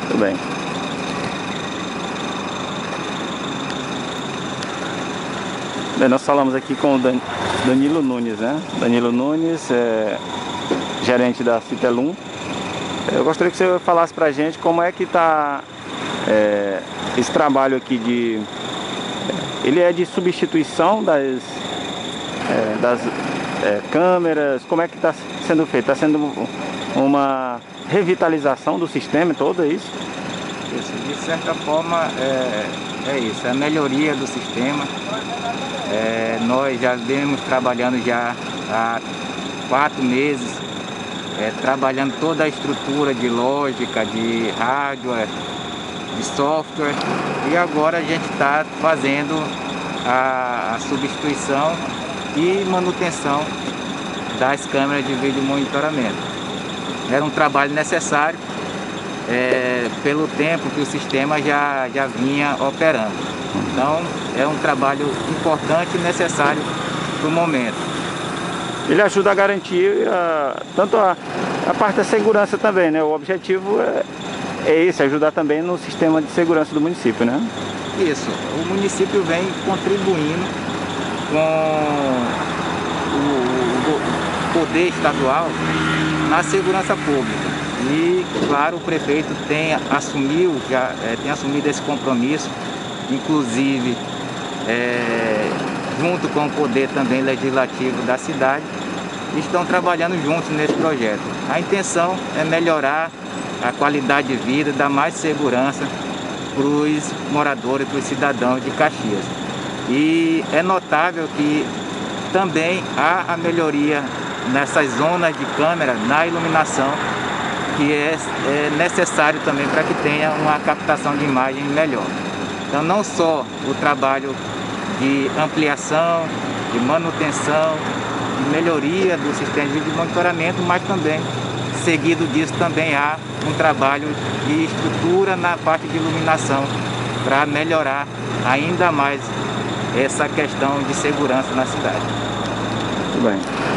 Tudo bem. Bem, nós falamos aqui com o Danilo Nunes, né? Danilo Nunes, gerente da Citelum. Eu gostaria que você falasse pra gente como é que está esse trabalho aqui de... Ele é de substituição das câmeras, como é que está sendo feito? Está sendo uma revitalização do sistema todo, é isso? Isso, de certa forma é isso, é a melhoria do sistema. Nós já vemos trabalhando já há 4 meses, trabalhando toda a estrutura de lógica, de hardware, de software, e agora a gente está fazendo a substituição e manutenção das câmeras de vídeo monitoramento. Era um trabalho necessário pelo tempo que o sistema já vinha operando. Então é um trabalho importante e necessário para o momento. Ele ajuda a garantir tanto a parte da segurança também, né? O objetivo é esse, ajudar também no sistema de segurança do município, né? Isso, o município vem contribuindo com o poder estadual na segurança pública. E, claro, o prefeito tem assumido esse compromisso, inclusive junto com o poder também legislativo da cidade, estão trabalhando juntos nesse projeto. A intenção é melhorar a qualidade de vida, dar mais segurança para os moradores, para os cidadãos de Caxias. E é notável que também há a melhoria nessas zonas de câmera, na iluminação, que é necessário também para que tenha uma captação de imagem melhor. Então não só o trabalho de ampliação, de manutenção, de melhoria do sistema de vídeo monitoramento, mas também, seguido disso, também há um trabalho de estrutura na parte de iluminação para melhorar ainda mais essa questão de segurança na cidade. Muito bem.